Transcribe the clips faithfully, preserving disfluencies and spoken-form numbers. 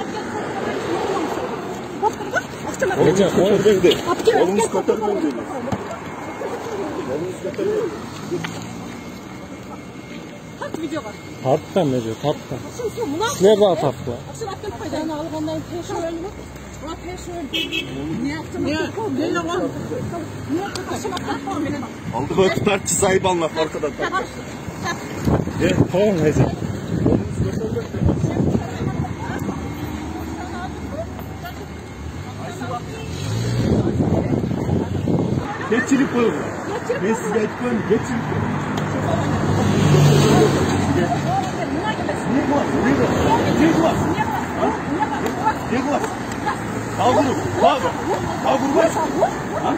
Hocam, oğlum dedi. Oğlumuz Katar'dan dedi. Oğlumuz Katar'dan. Tat videoga. Tattan ne diyor? Tattan. Sizler daha tatlı. Aslında akıl paydanı alıp ondan teşhir ölümü. Ona teşhir ölümü. Ne yaptın? Ne yaptın? Ne yaptın? Ne yaptın? Aslında akıl paydanı. Aldı bak tartçı sahibi anlak arkadan. Gel, tamam hocam. Geççilik koyun. Ben size etkiyorum. Geççilik koyun. Ne var? Ne var? Ne var? Ne var? Kavurur. Kavurur. Kavurur. Ha?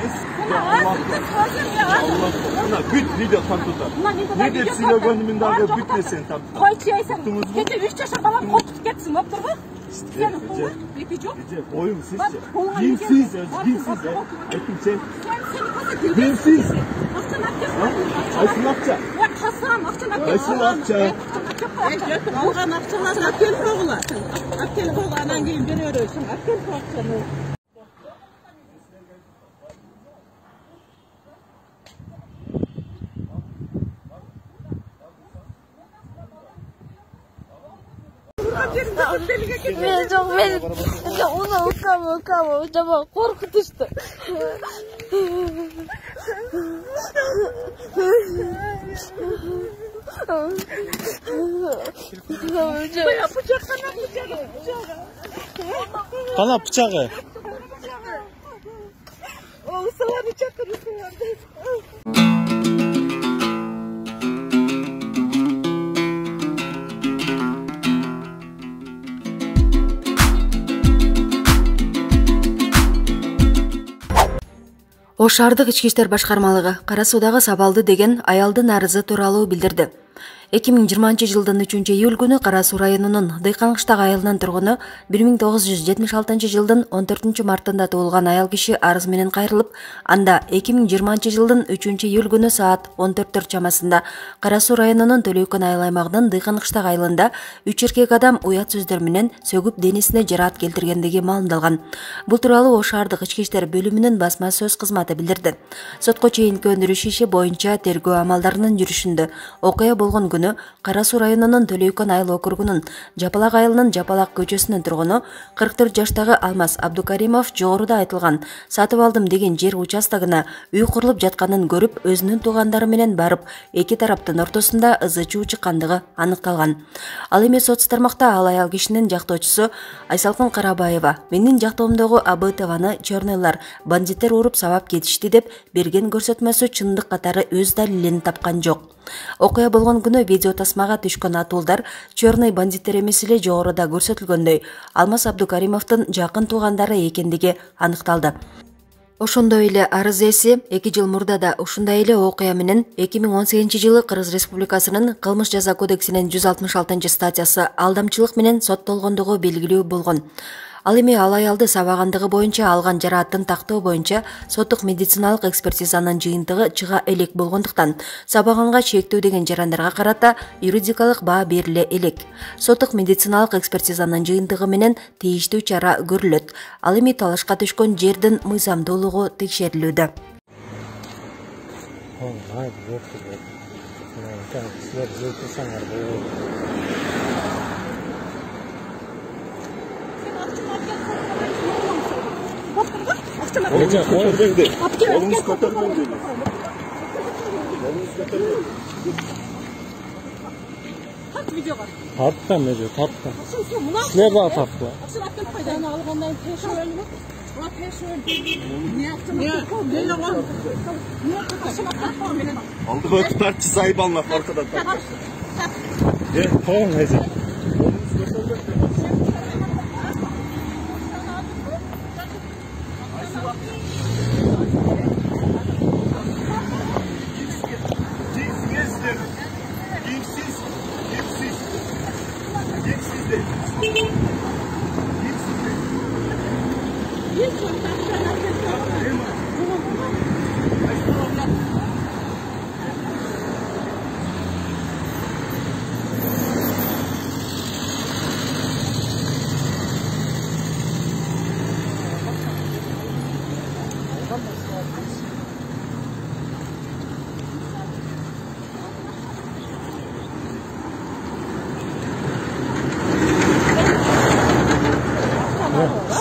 Allah. Büt video tanıtıda. Ne depsiyle gönlümün dalga bütmesin tanıtıda. Koy çeysen. Gece üç yaşa falan koptuk geçsin. Öptür mü? Senin kolun. Peki çok. Oyun sizce. Dinsiz. Dinsiz. Ekince. Dinsiz. Aysun Akça. Hasan Akça. Aysun Akça. Algan Akça'nın Akkel Koğlu. Akkel Koğlu anan gelin veriyorsun. Akkel Koğlu. Ben çok benim. Ona okama okama. Acaba korkutuştu. Bıçak sana bıçak. Bana bıçağı. O sana bıçak kırısı Ош шаардык ички иштер башкармалыгы Кара Суудагы сабалды деген аялдын арызы тууралуу билдирди. эки миң жыйырманчы жылдын үчүнчү июль күнү Кара Суу районунун Дыйканкыштагы айылынын тургуну бир миң тогуз жүз жетимиш алтынчы жылдын он төртүнчү мартында туулган аял киши арыз менен кайрылып, анда эки миң жыйырманчы жылдын үчүнчү июль күнү саат он төрттөр чамасында Кара Суу районунун Төлөйкөн айыл аймагынын Дыйканкыштагы айылында үч эркек адам уят сөздөр менен сөгүп денесине жараат келтиргендиги маалымдалган. Бул тууралуу Ош шаардык ички иштер бөлүмүнүн басма сөз кызматы билдирди. Сотко чейинки өндүрүш иши боюнча тергөө амалдарынын жүрүшүндө окуя болгон күнү Кара Суу районунун Төлөйкөн айыл округунун Жапалак айылынын Жапалак көчөсүнүн тургуну кырк төрт жаштагы Алмаз Абдукаримов жогоруда айтылган сатып алдым деген жер участогуна үй курулуп жатканын көрүп, өзүнүн туугандары менен барып, эки тараптын ортосунда ызы чуу чыккандыгы аныкталган. Ал эми сот тармакта ал аял кишинин жактоочусу Айсалкын Карабаева менин жактоомдогу АБТВны чернойлар бандиттер уруп сабап кетишти деп берген көрсөтмөсү чындык катары өз далилин тапкан жок. Окуя болгон күнү видео тасмага түшкөн атуулдар черный бандиттер эмес эле жогоруда көрсөтүлгөндөй Алмаз Абдукаримовдун жакын туугандары экендиги аныкталды. Ошондой эле арыз ээси эки жыл мурда да ушундай эле окуя менен эки миң он сегизинчи жылы Кыргыз Республикасынын Кылмыш жаза кодексинин жүз алтымыш алтынчы статьясы алдамчылык менен соттолгондугу белгилүү болгон. Ал эми ал аялды сабагандыгы боюнча алган жарааттын тактоо боюнча соттук медициналык экспертизанын жыйынтыгы чыга элек болгондуктан сабаганга чектөө деген жарандарга карата юридикалык баа бериле элек. Соттук медициналык экспертизанын жыйынтыгы менен тийиштүү чара көрүлөт. Ал эми талашка түшкөн жердин мыйзамдуулугу текшерилүүдө. Hocam, oğlum dedi. Oğlumuz Katar'dan dedi. Oğlumuz Katar'dan. Tat videoga. Tattan ne diyor? Tattan. Sizler daha tatlı. Aslında akıl paydanı alıp ondan teşhir ölümü. Ona teşhir ölümü. Ne yaptın? Ne yaptın? Ne yaptın? Ne yaptın? Aslında akıl paydanı. Aldı bak tartçı sahibi anlak arkadan. Gel, tamam hocam.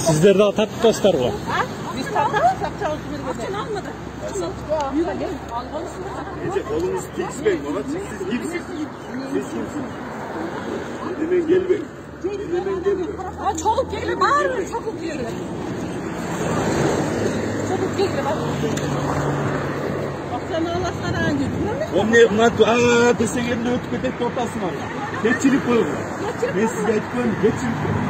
Sizler daha taptaslar var. Biz tarttık, satacağız bir Akçen almadı. Yürü gel. Almalısın. Ece kolunuzu kesmeyin baba. Siz kimsiniz? Siz kimsiniz? Hemen gelmeyin. Hemen gelmeyin. Aa, çoluk geliyor, bağırıyor, çabuk geliyor. Çabuk geliyor, bak. Akçen Allah sana hangi? Oğlum ne bunlar? Aaa desek elini ötüp ötüp ortasına. Geçilik koyun. Ben size etkiyorum. Geçilik koyun.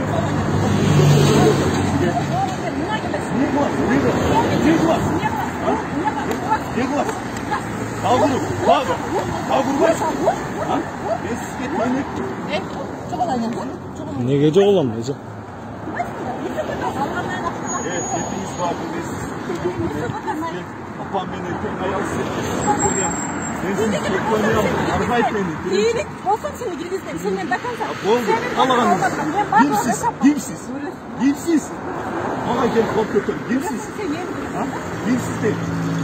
Niye bu var? Niye bu var? Niye bu var? Niye bu var? Dağ vurur. Dağ vurur. Dağ vurmaz. Ben size etkiyorum. Ne gece olan mı Ece? Evet, hepiniz farkındayız. Papam beni ötüyorum. Ayağım size. Ben sizi çekmeyeyim. Arba etmeyin. İyilik olsun şimdi gir bizden. Seninle bakarsan. Oldu. Allah'ım. Kimsiz? Kimsiz? Kimsiz? Bana gel kol götür. Kimsiz? Ha? Kimsiz değil.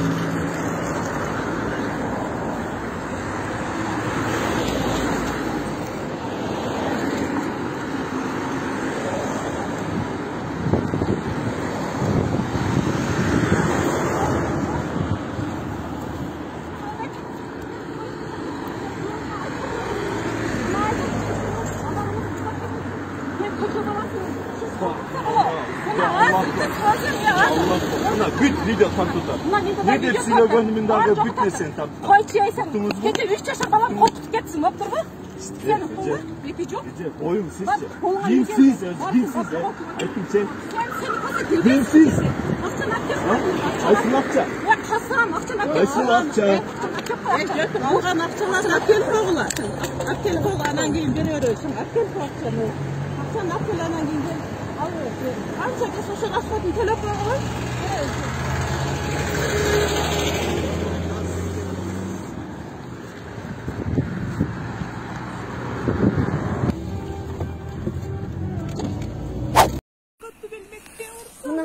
Allah güt video tam tutar. Ne de sloganımın daha bütmesin tam. Koy çeysen. Gece üç yaşa falan koltuk geçsin. Yoktur bu. Senin kolun. Yıkıcı yok. Oyun sizce. Kimsiz? Kimsiz? Kimsiz? Kimsiz? Ayşın Akça. Hasan Akçan Akça. Ayşın Akça. Algan Akçalar. Akçan oğlu. Akçan oğlu anan gelin veriyor ölçün. Akçan Akçan'ı. Akçan Akçan anan gelin alıyor. Akça kesin şu asfaltın telefonu var. Mına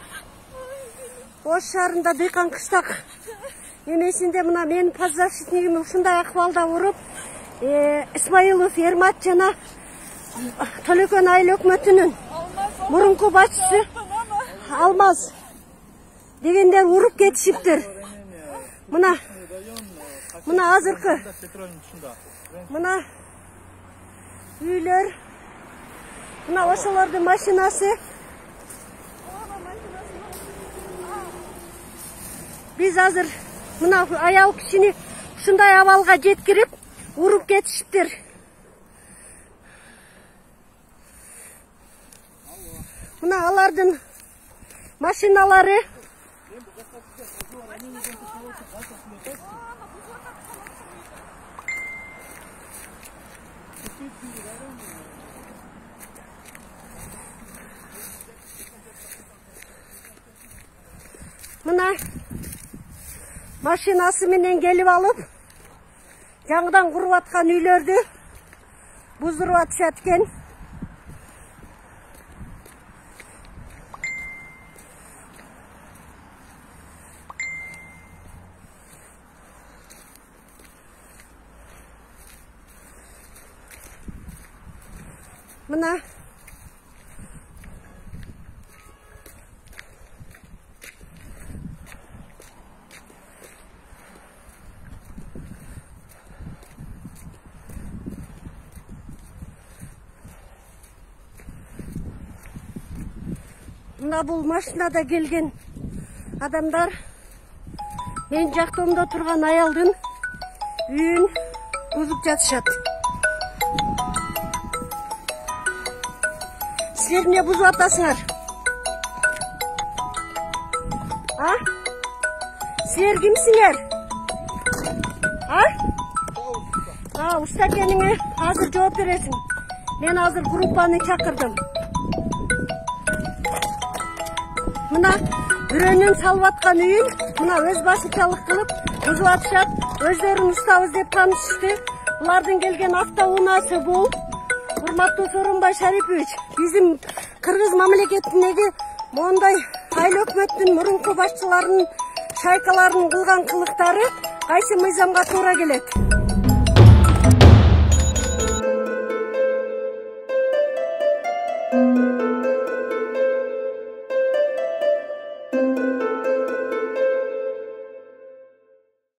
Ош шаарында дыйкан кыштак немесинде мына менин поззащитнигим ушундай акыбалда уруп, Исмаилов Ермат жана Төлөкөн айыл өкмөтүнүн мурунку башчысы Алмаз дегендер уруп кетишиптир. Мына мына азыркы мына үйлөр, мына ошолордун машинасы. Biz hazır mına ayal kişini şunday avalga jetkiriп urup ketişiptir. Mına alardın maşinaları mına машинасы менен келип алып, жаңыдан куруп аткан үйлөрдү буздуруп атышат экен. Мына Мына бул машинада келген адамдар мен жактоомдо турган аялдын үйүн бузуп жатышат. Силер эмне бузуп атасыңар? А? Силер кимсиңер? А? А, уста экениңе азыр жооп бересиң. Мен азыр группаны чакырдым. Мына бирөөнүн салып аткан үйүн мына өз башычалык кылып бузуп атышат. Өздөрүн устабыз деп таанышты. Булардын келген автоунаасы бул. Урматтуу Сооронбай Шарипович, биздин Кыргыз мамлекетиндеги мондай айыл өкмөттүн мурунку башчыларынын шайкаларынын кылган кылыктары кайсы мыйзамга туура келет?